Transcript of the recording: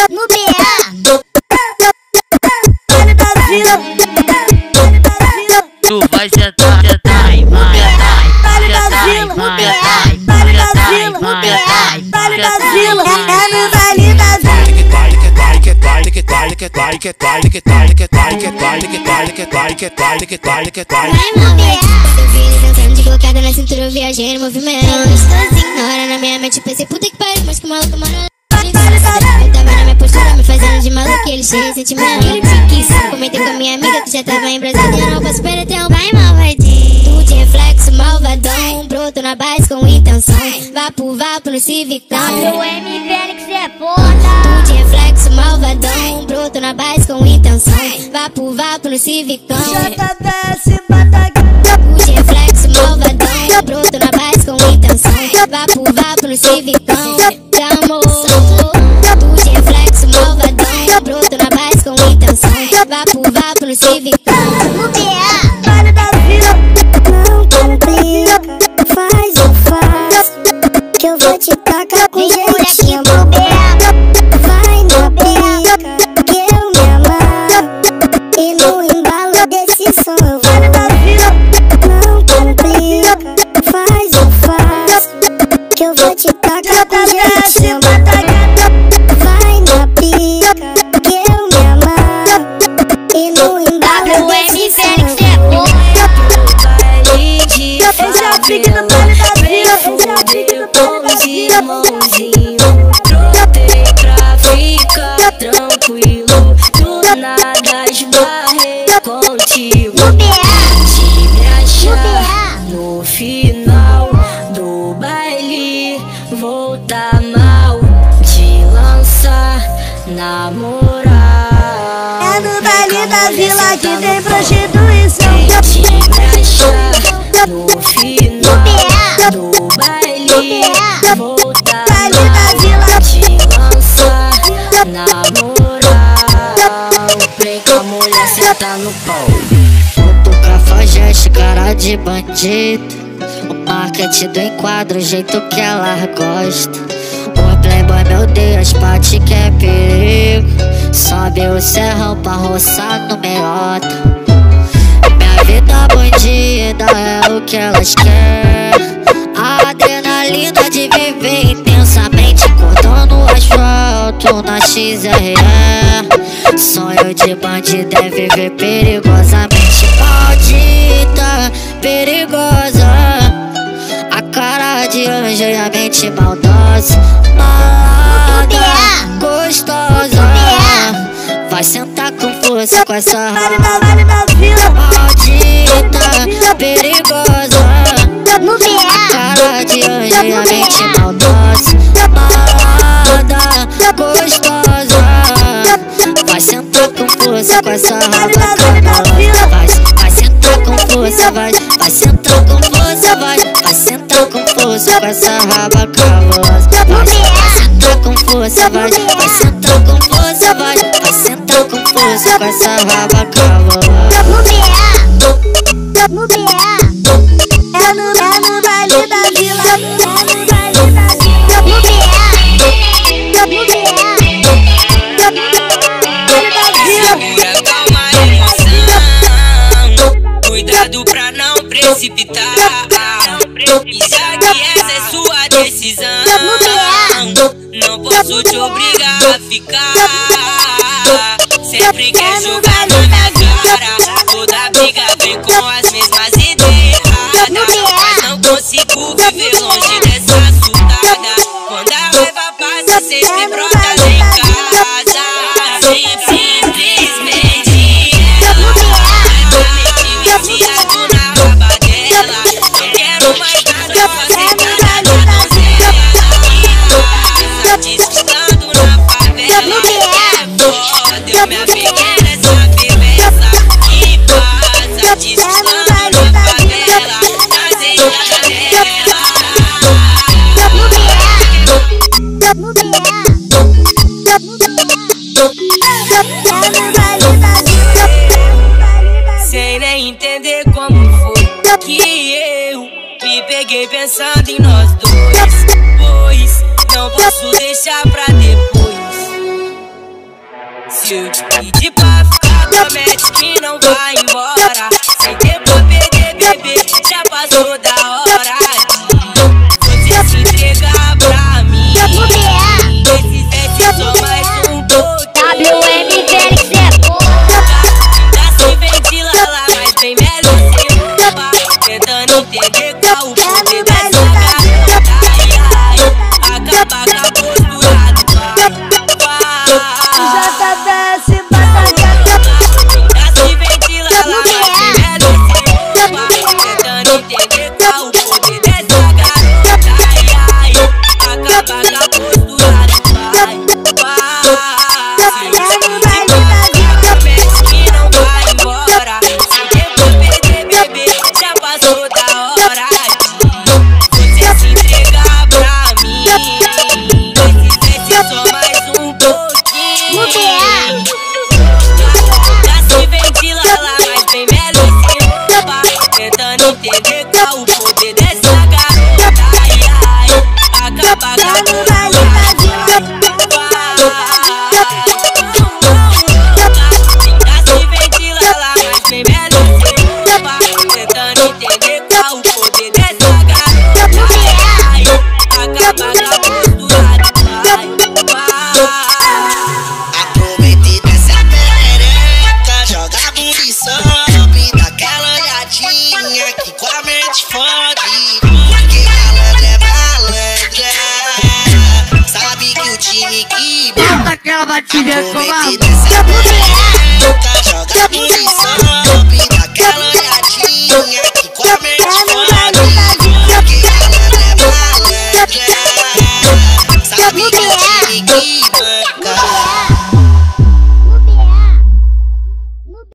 no BA. Tu vai sentar, sentar e vai, de colocada na cintura, eu viajei no movimento. Na hora na minha mente pensei, puta que pariu, mas que maluco, mano. Eu tava na minha postura, me fazendo de maluco, ele cheio de sentimento. Comentei com a minha amiga que já tava embrasada e eu não posso perder um vai malvadinho. Tu de reflexo malvadão, broto na base com intenção. Vapo no civicão. O MVL que cê é foda. Tu de reflexo malvadão, broto na base com intenção. Vapo no civicão. JBS Bataguinho. Tu de reflexo malvadão, broto na base com intenção. Vapo no civicão. Amor. Tu de reflexo malvadão, broto na base com intenção. Vapo no civicão. No BA. Vale da Vila. Não complica, faz o fácil, que eu vou te tacar com jeitinho. No BA. Vai na pica, que eu me amarro, e no embalo desse som eu vou. Vale da Vila. Não complica, faz o fácil, que eu vou te tacar com JBS jeitinho. Bataguinho. Vai na pica, que eu me amarro, e no embalo O desse MVL som que eu cê é vou. foda. Esse é o pique do Vale da Vila. Esse é o pique do Vale da Vila. Brotei pra ficar tranquilo, do nada esbarrei contigo. No BA. De me No achar BA. no final do baile, vou tá mal de lançar na moral. É no Vale da Vila que tem prostituição. De me achar no final BA. do baile, vou tá Vale da Vila. te lançar na moral. Vem com a mulher sentar no pau. O cafajeste, cara de bandido. O marketing do enquadro, o jeito que ela gosta. O playboy me odeia, as partes que é perigo. Sobe o serrão pra roçar no meiota. Minha vida bandida é o que elas querem. A adrenalina de viver intensamente, cortando o asfalto na XRE. Sonho de bandido é viver perigosamente. Maldita, perigosa, a cara de anjo e a mente maldosa. Malada, gostosa, vai sentar com força com essa Vale da Vila. maldita, perigosa, No BA. cara de anjo e a mente maldosa. Malada, gostosa, vai sentar com força com essa raba cabulosa. Vai sentar com força, vai sentar com força, vai sentar com força com essa raba cabulosa. Vai sentar com força, vai sentar com força, vai sentar com força com essa raba cabulosa. No BA. No BA. É no Vale da Vila. É no Vale da Vila. No BA. No BA. Vale da Vila. Segura, calma a emoção. Cuidado pra não precipitar. E já que essa é sua decisão, não posso te obrigar a ficar. Sempre quer jogar na minha cara. Toda briga vem com as mesmas ideias. Mas não consigo viver longe dessa assustada. Quando a raiva passa, sempre brota lá em casa. Simplesmente ela viciado na raba dela. Não quero mais nada, fazer nada na donzela. Desfilando na favela. Foda, eu me apeguei nessa beleza. Que passa, desfilando na favela. Fazendo a janela. No BA. Sem nem entender como foi que eu me peguei pensando em nós dois. Pois não posso deixar pra depois. Pedi pra ficar, promete que não vai embora. Sem tempo pra perder, bebê, já passou da hora de você se entregar pra mim. Esse sexo é só mais um pouquinho. WM Félix é Já se ventila, mas bem melhor se roubar. Tentando entender qual o poder dessa garota. Ai, ai, acabar com a postura do pai. JBS Batata. Já se ventila, mas bem melhor se roubar. Tentando entender qual o poder dessa garota. Ai, ai, acabar com a postura do pai. Promete que não vai embora. Sem tempo perder, bebê, já passou da hora de você se entregar pra mim. Esse sexo é só mais um pouquinho. Já se ventila lá, mas bem melhor se roubar. Tentando entender qual o poder dessa garota. Ai, ai, acabar com a postura do pai. Já se ventila lá, mas bem melhor se roubar. Tentando entender qual o poder dessa garota. Ai, acabar com a postura do pai. Aproveite dessa perereca, joga a bunda e sobe, dá aquela olhadinha que com a mente fode. Porque malandra é malandra, sabe que o time que Bota aquela batida com a aproveite dessa perereca, joga a bunda e sobe, dá aquela olhadinha que com a mente fode. Porque malandra é malandra, sabe que o time que